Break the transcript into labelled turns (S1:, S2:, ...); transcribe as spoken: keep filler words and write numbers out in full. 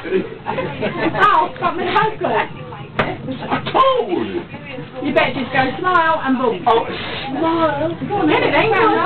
S1: Oh, got me the postcard.
S2: I told you.
S1: You better just go smile and boom.
S2: Oh, smile.
S1: Go on, hit it, ain't